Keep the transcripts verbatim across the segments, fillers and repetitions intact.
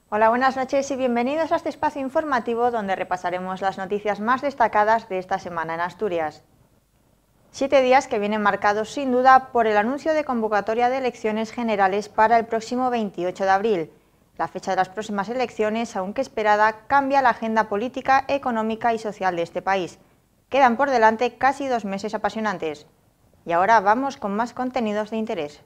Hola, buenas noches y bienvenidos a este espacio informativo donde repasaremos las noticias más destacadas de esta semana en Asturias. Siete días que vienen marcados sin duda por el anuncio de convocatoria de elecciones generales para el próximo veintiocho de abril. La fecha de las próximas elecciones, aunque esperada, cambia la agenda política, económica y social de este país. Quedan por delante casi dos meses apasionantes. Y ahora vamos con más contenidos de interés.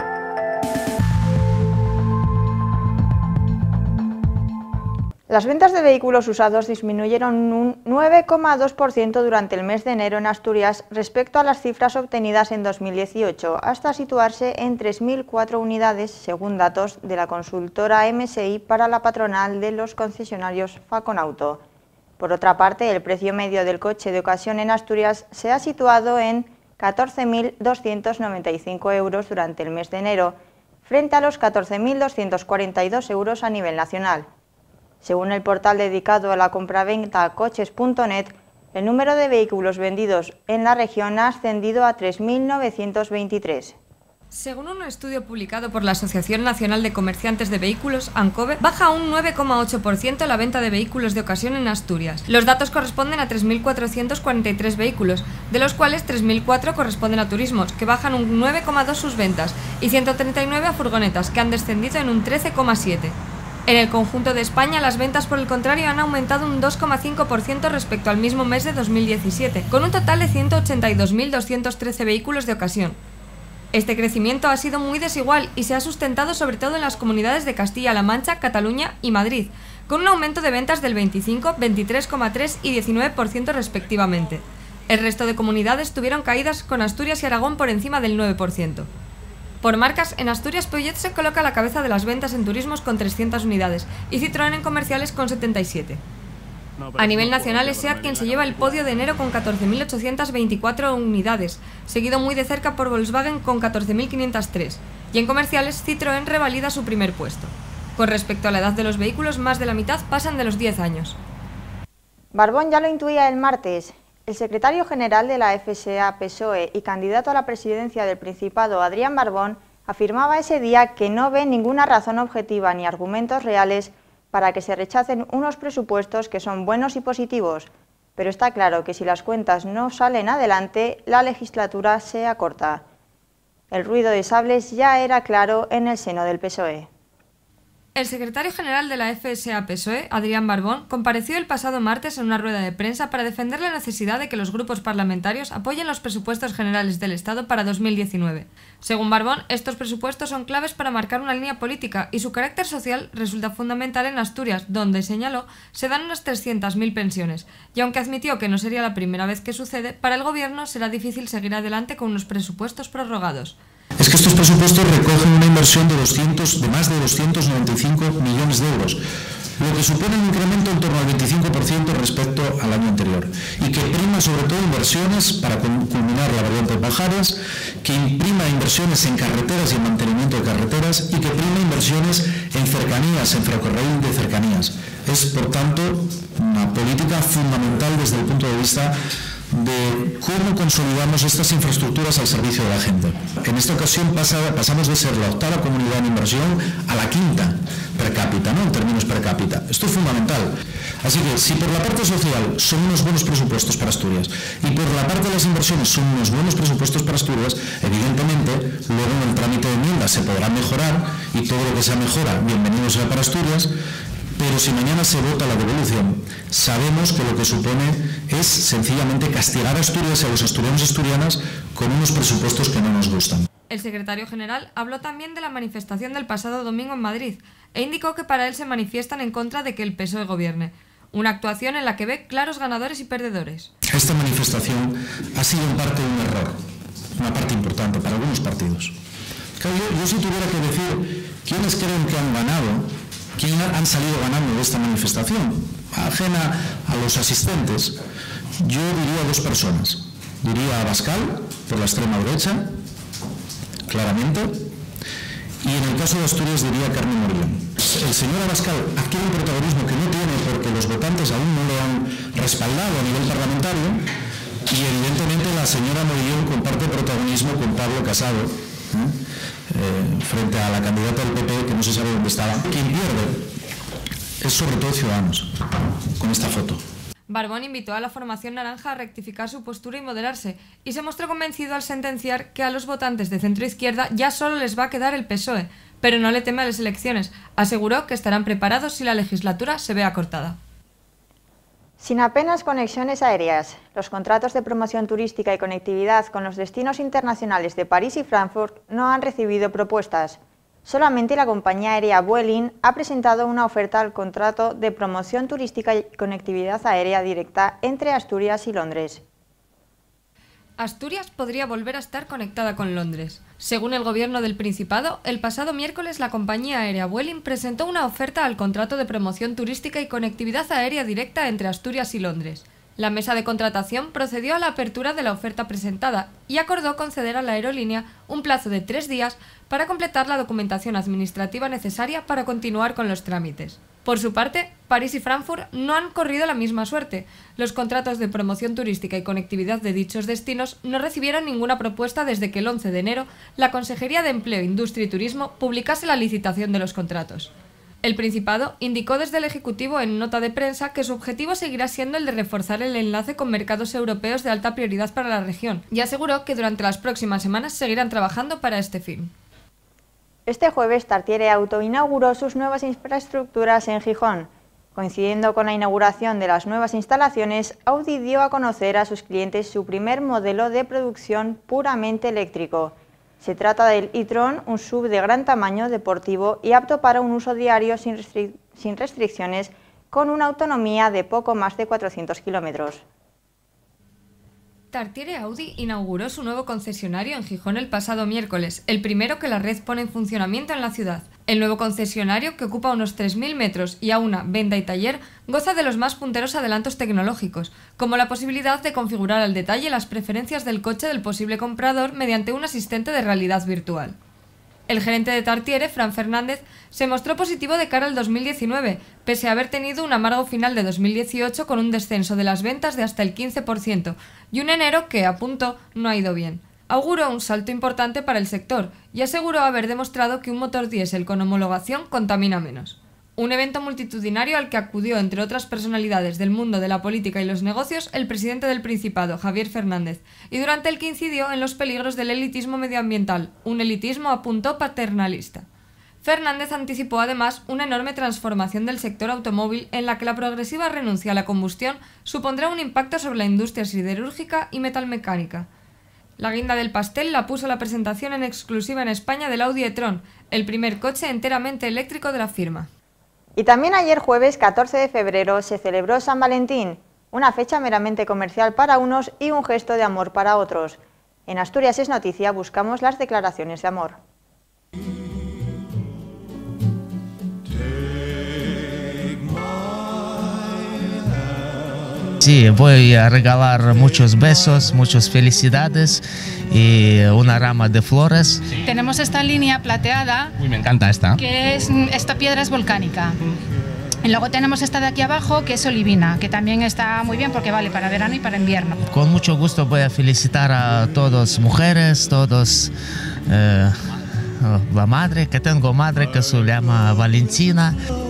Las ventas de vehículos usados disminuyeron un nueve coma dos por ciento durante el mes de enero en Asturias respecto a las cifras obtenidas en dos mil dieciocho, hasta situarse en tres mil cuatro unidades, según datos de la consultora M S I para la patronal de los concesionarios Faconauto. Por otra parte, el precio medio del coche de ocasión en Asturias se ha situado en catorce mil doscientos noventa y cinco euros durante el mes de enero, frente a los catorce mil doscientos cuarenta y dos euros a nivel nacional. Según el portal dedicado a la compraventa coches punto net, el número de vehículos vendidos en la región ha ascendido a tres mil novecientos veintitrés. Según un estudio publicado por la Asociación Nacional de Comerciantes de Vehículos, ANCOVE, baja un nueve coma ocho por ciento la venta de vehículos de ocasión en Asturias. Los datos corresponden a tres mil cuatrocientos cuarenta y tres vehículos, de los cuales tres mil cuatro corresponden a turismos, que bajan un nueve coma dos sus ventas, y ciento treinta y nueve a furgonetas, que han descendido en un trece coma siete. En el conjunto de España, las ventas, por el contrario, han aumentado un dos coma cinco por ciento respecto al mismo mes de dos mil diecisiete, con un total de ciento ochenta y dos mil doscientos trece vehículos de ocasión. Este crecimiento ha sido muy desigual y se ha sustentado sobre todo en las comunidades de Castilla-La Mancha, Cataluña y Madrid, con un aumento de ventas del veinticinco, veintitrés coma tres y diecinueve por ciento respectivamente. El resto de comunidades tuvieron caídas, con Asturias y Aragón por encima del nueve por ciento. Por marcas, en Asturias Peugeot se coloca a la cabeza de las ventas en turismos con trescientas unidades y Citroën en comerciales con setenta y siete. A nivel nacional es SEAT quien se lleva el podio de enero con catorce mil ochocientas veinticuatro unidades, seguido muy de cerca por Volkswagen con catorce mil quinientos tres, y en comerciales Citroën revalida su primer puesto. Con respecto a la edad de los vehículos, más de la mitad pasan de los diez años. Barbón ya lo intuía el martes. El secretario general de la F S A P S O E y candidato a la presidencia del Principado, Adrián Barbón, afirmaba ese día que no ve ninguna razón objetiva ni argumentos reales para que se rechacen unos presupuestos que son buenos y positivos, pero está claro que si las cuentas no salen adelante, la legislatura se acorta. El ruido de sables ya era claro en el seno del P S O E. El secretario general de la F S A P S O E, Adrián Barbón, compareció el pasado martes en una rueda de prensa para defender la necesidad de que los grupos parlamentarios apoyen los presupuestos generales del Estado para dos mil diecinueve. Según Barbón, estos presupuestos son claves para marcar una línea política y su carácter social resulta fundamental en Asturias, donde, señaló, se dan unas trescientas mil pensiones, y aunque admitió que no sería la primera vez que sucede, para el Gobierno será difícil seguir adelante con unos presupuestos prorrogados. Es que estos presupuestos recogen una inversión de, doscientos, de más de doscientos noventa y cinco millones de euros, lo que supone un incremento en torno al veinticinco por ciento respecto al año anterior, y que prima sobre todo inversiones para culminar la variante Pajares, que imprima inversiones en carreteras y en mantenimiento de carreteras, y que prima inversiones en cercanías, en ferrocarril de cercanías. Es, por tanto, una política fundamental desde el punto de vista de cómo consolidamos estas infraestructuras al servicio de la gente. En esta ocasión pasa, pasamos de ser la octava comunidad en inversión a la quinta per cápita, ¿no? En términos per cápita. Esto es fundamental. Así que si por la parte social son unos buenos presupuestos para Asturias y por la parte de las inversiones son unos buenos presupuestos para Asturias, evidentemente luego en el trámite de enmiendas se podrá mejorar y todo lo que sea mejora, bienvenido sea para Asturias. Pero si mañana se vota la devolución, sabemos que lo que supone es sencillamente castigar a Asturias y a los asturianos y asturianas con unos presupuestos que no nos gustan. El secretario general habló también de la manifestación del pasado domingo en Madrid e indicó que para él se manifiestan en contra de que el P S O E gobierne, una actuación en la que ve claros ganadores y perdedores. Esta manifestación ha sido en parte un error, una parte importante para algunos partidos. Claro, yo, yo si tuviera que decir quiénes creen que han ganado, ¿quién han salido ganando de esta manifestación? Ajena a los asistentes, yo diría dos personas. Diría a Abascal, por la extrema derecha, claramente, y en el caso de Asturias diría a Carmen Morillón. El señor Abascal adquiere un protagonismo que no tiene porque los votantes aún no le han respaldado a nivel parlamentario, y evidentemente la señora Morillón comparte protagonismo con Pablo Casado, ¿eh? Eh, frente a la candidata del P P, que no se sabe dónde estaba. Quien pierde es sobre todo Ciudadanos, con esta foto. Barbón invitó a la formación naranja a rectificar su postura y moderarse, y se mostró convencido al sentenciar que a los votantes de centro-izquierda ya solo les va a quedar el P S O E, pero no le teme a las elecciones. Aseguró que estarán preparados si la legislatura se ve acortada. Sin apenas conexiones aéreas, los contratos de promoción turística y conectividad con los destinos internacionales de París y Frankfurt no han recibido propuestas. Solamente la compañía aérea Vueling ha presentado una oferta al contrato de promoción turística y conectividad aérea directa entre Asturias y Londres. Asturias podría volver a estar conectada con Londres. Según el gobierno del Principado, el pasado miércoles la compañía aérea Vueling presentó una oferta al contrato de promoción turística y conectividad aérea directa entre Asturias y Londres. La mesa de contratación procedió a la apertura de la oferta presentada y acordó conceder a la aerolínea un plazo de tres días para completar la documentación administrativa necesaria para continuar con los trámites. Por su parte, París y Frankfurt no han corrido la misma suerte. Los contratos de promoción turística y conectividad de dichos destinos no recibieron ninguna propuesta desde que el once de enero la Consejería de Empleo, Industria y Turismo publicase la licitación de los contratos. El Principado indicó desde el Ejecutivo en nota de prensa que su objetivo seguirá siendo el de reforzar el enlace con mercados europeos de alta prioridad para la región y aseguró que durante las próximas semanas seguirán trabajando para este fin. Este jueves Tartiere Auto inauguró sus nuevas infraestructuras en Gijón. Coincidiendo con la inauguración de las nuevas instalaciones, Audi dio a conocer a sus clientes su primer modelo de producción puramente eléctrico. Se trata del e-tron, un S U V de gran tamaño, deportivo y apto para un uso diario sin, restric- sin restricciones, con una autonomía de poco más de cuatrocientos kilómetros. Tartiere Audi inauguró su nuevo concesionario en Gijón el pasado miércoles, el primero que la red pone en funcionamiento en la ciudad. El nuevo concesionario, que ocupa unos tres mil metros y aúna venta y taller, goza de los más punteros adelantos tecnológicos, como la posibilidad de configurar al detalle las preferencias del coche del posible comprador mediante un asistente de realidad virtual. El gerente de Tartiere, Fran Fernández, se mostró positivo de cara al dos mil diecinueve, pese a haber tenido un amargo final de dos mil dieciocho con un descenso de las ventas de hasta el quince por ciento y un enero que, apuntó, no ha ido bien. Auguró un salto importante para el sector y aseguró haber demostrado que un motor diésel con homologación contamina menos. Un evento multitudinario al que acudió, entre otras personalidades del mundo de la política y los negocios, el presidente del Principado, Javier Fernández, y durante el que incidió en los peligros del elitismo medioambiental, un elitismo, apuntó, paternalista. Fernández anticipó además una enorme transformación del sector automóvil en la que la progresiva renuncia a la combustión supondrá un impacto sobre la industria siderúrgica y metalmecánica. La guinda del pastel la puso la presentación en exclusiva en España del Audi e-tron, el primer coche enteramente eléctrico de la firma. Y también ayer jueves catorce de febrero se celebró San Valentín, una fecha meramente comercial para unos y un gesto de amor para otros. En Asturias es noticia, buscamos las declaraciones de amor. Sí, voy a regalar muchos besos, muchas felicidades y una rama de flores. Tenemos esta línea plateada. Uy, me encanta esta. Que es, esta piedra es volcánica. Y luego tenemos esta de aquí abajo, que es olivina, que también está muy bien porque vale para verano y para invierno. Con mucho gusto voy a felicitar a todas mujeres, todos, eh, la madre, que tengo madre que se llama Valentina.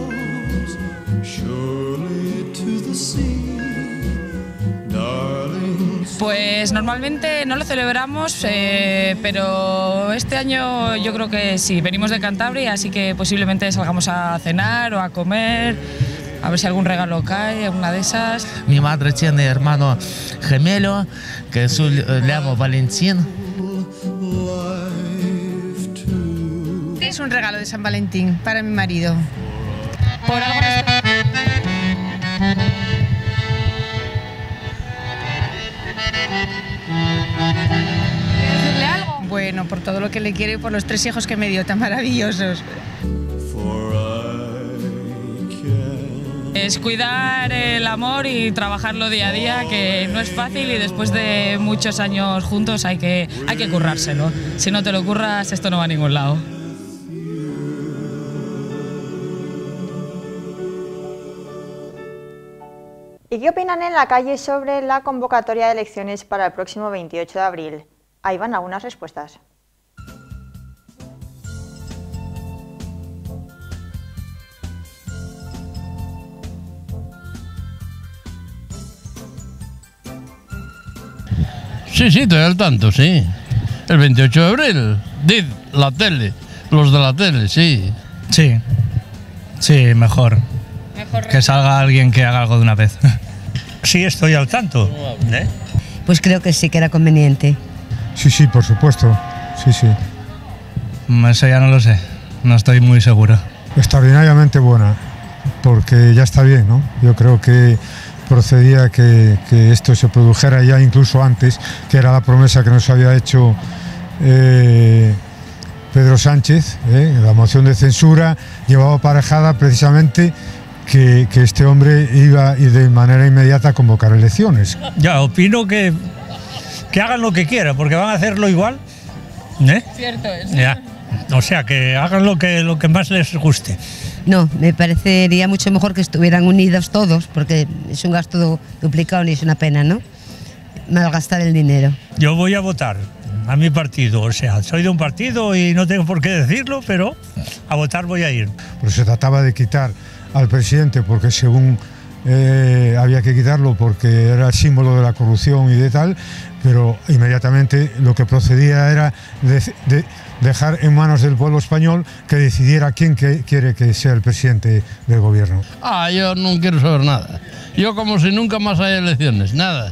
Pues normalmente no lo celebramos, eh, pero este año yo creo que sí, venimos de Cantabria, así que posiblemente salgamos a cenar o a comer, a ver si algún regalo cae, alguna de esas. Mi madre tiene hermano gemelo que se llama Valentín. Es un regalo de San Valentín para mi marido. Por algo ¿Decirle algo? Bueno, por todo lo que le quiero y por los tres hijos que me dio tan maravillosos. es cuidar el amor y trabajarlo día a día, que no es fácil y después de muchos años juntos hay que, hay que currárselo. Si no te lo curras, esto no va a ningún lado. ¿Y qué opinan en la calle sobre la convocatoria de elecciones para el próximo veintiocho de abril? Ahí van algunas respuestas. Sí, sí, estoy al tanto, sí. El veintiocho de abril, diz la tele, los de la tele, sí. Sí, sí, mejor. Mejor que salga alguien que haga algo de una vez. Sí, estoy al tanto. ¿Eh? Pues creo que sí que era conveniente. Sí, sí, por supuesto. Sí, sí. Eso ya no lo sé. No estoy muy seguro. Extraordinariamente buena, porque ya está bien, ¿no? Yo creo que procedía que, que esto se produjera ya incluso antes, que era la promesa que nos había hecho eh, Pedro Sánchez, ¿eh? La moción de censura llevaba aparejada precisamente que, que este hombre iba a ir de manera inmediata a convocar elecciones. Ya, opino que, que hagan lo que quieran, porque van a hacerlo igual. ¿Eh? Cierto es. Ya. O sea, que hagan lo que, lo que más les guste. No, me parecería mucho mejor que estuvieran unidos todos, porque es un gasto duplicado y es una pena, ¿no? Malgastar el dinero. Yo voy a votar a mi partido, o sea, soy de un partido y no tengo por qué decirlo, pero a votar voy a ir. Pero se trataba de quitar al presidente porque según eh, había que quitarlo porque era el símbolo de la corrupción y de tal, pero inmediatamente lo que procedía era de, de dejar en manos del pueblo español que decidiera quién que quiere que sea el presidente del gobierno. Ah, yo no quiero saber nada. Yo como si nunca más hay elecciones, nada.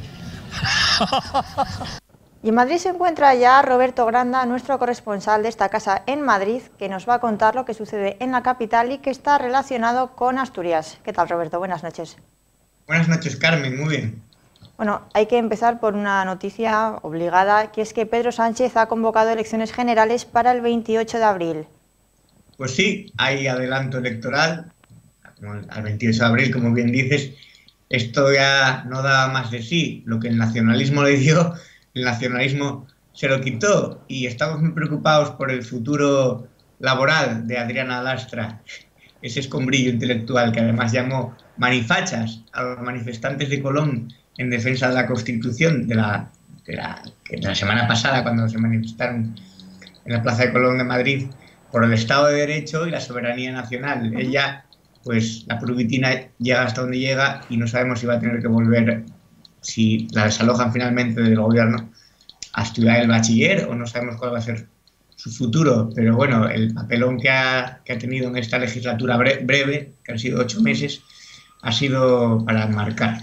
Y en Madrid se encuentra ya Roberto Granda, nuestro corresponsal de esta casa en Madrid, que nos va a contar lo que sucede en la capital y que está relacionado con Asturias. ¿Qué tal, Roberto? Buenas noches. Buenas noches, Carmen. Muy bien. Bueno, hay que empezar por una noticia obligada, que es que Pedro Sánchez ha convocado elecciones generales para el veintiocho de abril. Pues sí, hay adelanto electoral al veintiocho de abril, como bien dices. Esto ya no da más de sí. Lo que el nacionalismo le dio, el nacionalismo se lo quitó, y estamos muy preocupados por el futuro laboral de Adriana Lastra, ese escombrillo intelectual que además llamó manifachas a los manifestantes de Colón en defensa de la Constitución de la, de la, de la semana pasada, cuando se manifestaron en la Plaza de Colón de Madrid por el Estado de Derecho y la soberanía nacional. Ella, pues la purvitina llega hasta donde llega y no sabemos si va a tener que volver, si la desalojan finalmente del gobierno, a estudiar el bachiller, o no sabemos cuál va a ser su futuro. Pero bueno, el papelón que ha, que ha tenido en esta legislatura bre breve, que han sido ocho meses, ha sido para marcar.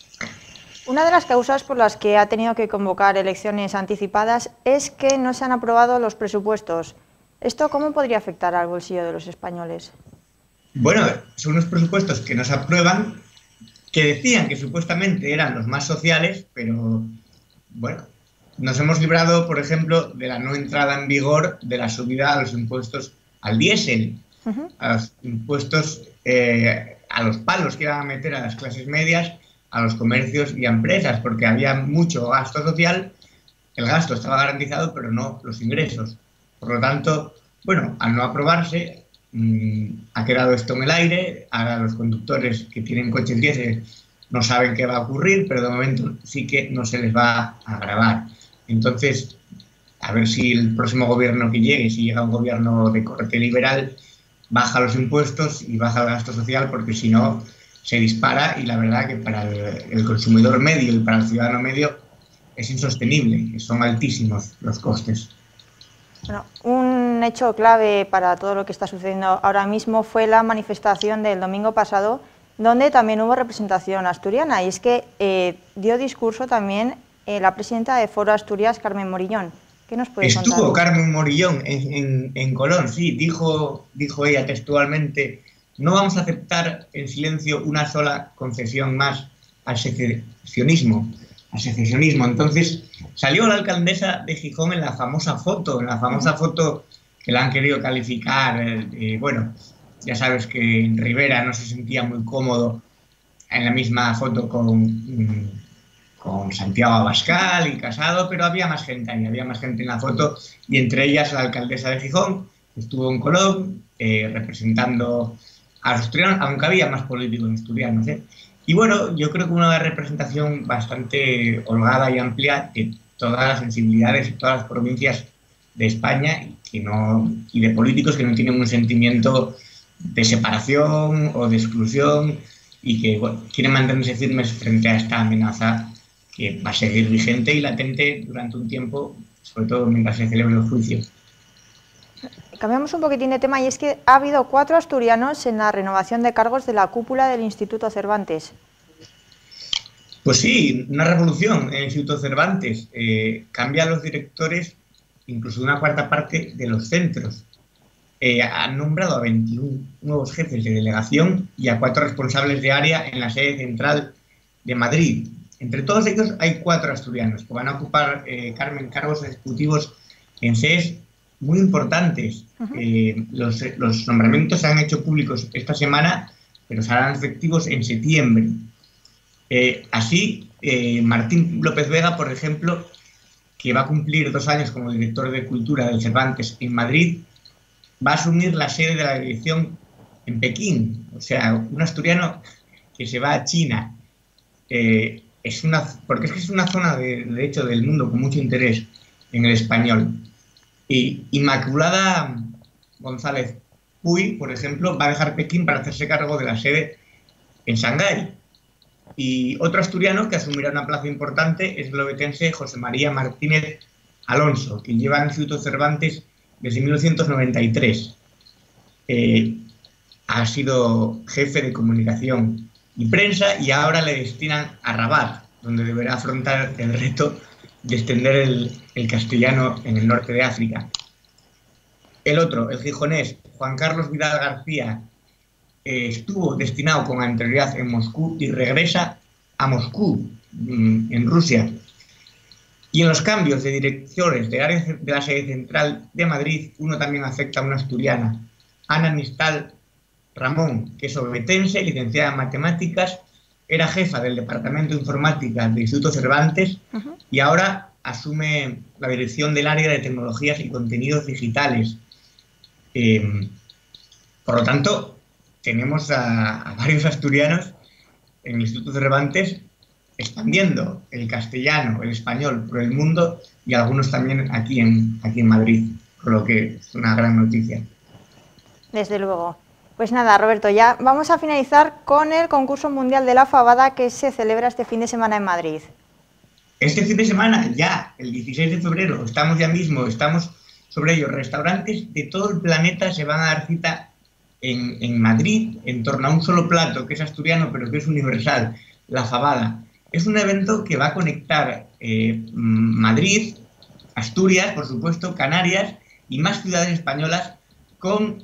Una de las causas por las que ha tenido que convocar elecciones anticipadas es que no se han aprobado los presupuestos. ¿Esto cómo podría afectar al bolsillo de los españoles? Bueno, son unos presupuestos que no se aprueban, que decían que supuestamente eran los más sociales, pero bueno, nos hemos librado, por ejemplo, de la no entrada en vigor de la subida a los impuestos al diésel, uh-huh. a los impuestos, eh, a los palos que iban a meter a las clases medias, a los comercios y a empresas, porque había mucho gasto social. El gasto estaba garantizado, pero no los ingresos. Por lo tanto, bueno, al no aprobarse, mmm, ha quedado esto en el aire. Ahora los conductores que tienen coches diésel no saben qué va a ocurrir, pero de momento sí que no se les va a gravar. Entonces, a ver si el próximo gobierno que llegue, si llega un gobierno de corte liberal, baja los impuestos y baja el gasto social, porque si no se dispara, y la verdad que para el, el consumidor medio y para el ciudadano medio es insostenible, son altísimos los costes. Bueno, un hecho clave para todo lo que está sucediendo ahora mismo fue la manifestación del domingo pasado, donde también hubo representación asturiana, y es que eh, dio discurso también eh, la presidenta de Foro Asturias, Carmen Morillón. ¿Qué nos puede contar? Estuvo Carmen Morillón en, en, en Colón, sí, dijo, dijo ella textualmente: no vamos a aceptar en silencio una sola concesión más al secesionismo. Al secesionismo. Entonces salió la alcaldesa de Gijón en la famosa foto, en la famosa foto que la han querido calificar. Eh, bueno, ya sabes que en Rivera no se sentía muy cómodo en la misma foto con, con Santiago Abascal y Casado, pero había más gente ahí, había más gente en la foto, y entre ellas la alcaldesa de Gijón, que estuvo en Colón eh, representando a los asturianos, aunque había más políticos asturianos, ¿eh? Y bueno, yo creo que una representación bastante holgada y amplia de todas las sensibilidades y todas las provincias de España, y, que no, y de políticos que no tienen un sentimiento de separación o de exclusión, y que bueno, quieren mantenerse firmes frente a esta amenaza que va a seguir vigente y latente durante un tiempo, sobre todo mientras se celebre el juicio. Cambiamos un poquitín de tema y es que ha habido cuatro asturianos en la renovación de cargos de la cúpula del Instituto Cervantes. Pues sí, una revolución en el Instituto Cervantes. Eh, cambia a los directores, incluso una cuarta parte de los centros. Eh, han nombrado a veintiún nuevos jefes de delegación y a cuatro responsables de área en la sede central de Madrid. Entre todos ellos hay cuatro asturianos que van a ocupar, eh, Carmen, cargos ejecutivos en sedes muy importantes. Uh-huh. eh, los, los nombramientos se han hecho públicos esta semana, pero serán efectivos en septiembre. Eh, así, eh, Martín López Vega, por ejemplo, que va a cumplir dos años como director de Cultura del Cervantes en Madrid, va a asumir la sede de la dirección en Pekín. O sea, un asturiano que se va a China. Eh, es una, porque es que es una zona, de, de hecho, del mundo con mucho interés en el español. Y Inmaculada González Puy, por ejemplo, va a dejar Pekín para hacerse cargo de la sede en Shanghái. Y otro asturiano que asumirá una plaza importante es el obetense José María Martínez Alonso, que lleva en el Instituto Cervantes desde mil novecientos noventa y tres. Eh, ha sido jefe de comunicación y prensa y ahora le destinan a Rabat, donde deberá afrontar el reto de extender el, el castellano en el norte de África. El otro, el gijonés Juan Carlos Vidal García, eh, estuvo destinado con anterioridad en Moscú y regresa a Moscú, mm, en Rusia. Y en los cambios de directores de, área de la sede central de Madrid, uno también afecta a una asturiana, Ana Nistal Ramón, que es obetense, licenciada en matemáticas, era jefa del Departamento de Informática del Instituto Cervantes uh-huh. y ahora asume la dirección del área de tecnologías y contenidos digitales. Eh, por lo tanto, tenemos a, a varios asturianos en el Instituto Cervantes expandiendo el castellano, el español por el mundo y algunos también aquí en, aquí en Madrid, por lo que es una gran noticia. Desde luego. Pues nada, Roberto, ya vamos a finalizar con el concurso mundial de la fabada que se celebra este fin de semana en Madrid. Este fin de semana, ya, el dieciséis de febrero, estamos ya mismo, estamos sobre ello. Restaurantes de todo el planeta se van a dar cita en, en Madrid en torno a un solo plato, que es asturiano, pero que es universal, la fabada. Es un evento que va a conectar eh, Madrid, Asturias, por supuesto, Canarias y más ciudades españolas con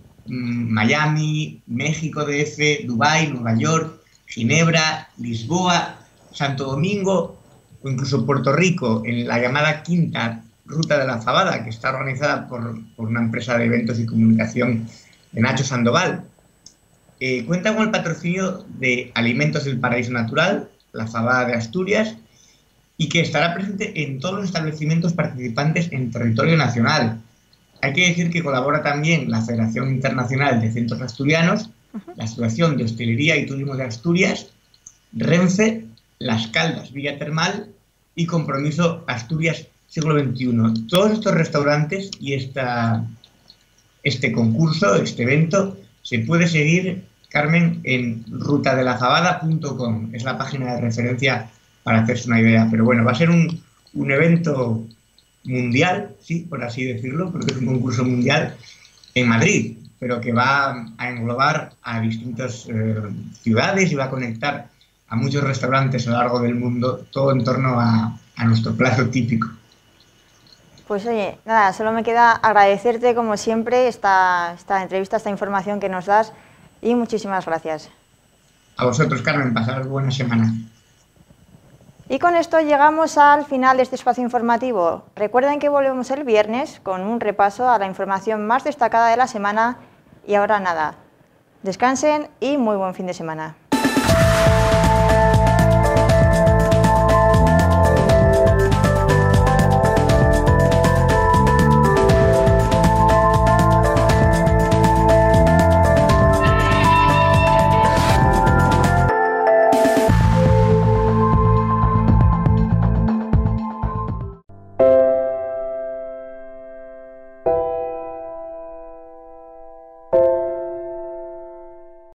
Miami, México D F, Dubái, Nueva York, Ginebra, Lisboa, Santo Domingo o incluso Puerto Rico, en la llamada Quinta Ruta de la Fabada, que está organizada por, por una empresa de eventos y comunicación de Nacho Sandoval. Eh, cuenta con el patrocinio de Alimentos del Paraíso Natural, la Fabada de Asturias, y que estará presente en todos los establecimientos participantes en territorio nacional. Hay que decir que colabora también la Federación Internacional de Centros Asturianos, uh-huh. la Asociación de Hostelería y Turismo de Asturias, Renfe, Las Caldas Villa Termal y Compromiso Asturias Siglo veintiuno. Todos estos restaurantes y esta, este concurso, este evento, se puede seguir, Carmen, en ruta de la fabada punto com. Es la página de referencia para hacerse una idea. Pero bueno, va a ser un, un evento mundial, sí, por así decirlo, porque es un concurso mundial en Madrid, pero que va a englobar a distintas eh, ciudades y va a conectar a muchos restaurantes a lo largo del mundo, todo en torno a, a nuestro plato típico. Pues oye, nada, solo me queda agradecerte como siempre esta, esta entrevista, esta información que nos das y muchísimas gracias. A vosotros, Carmen, pasad buena semana. Y con esto llegamos al final de este espacio informativo. Recuerden que volvemos el viernes con un repaso a la información más destacada de la semana. Y ahora nada, descansen y muy buen fin de semana.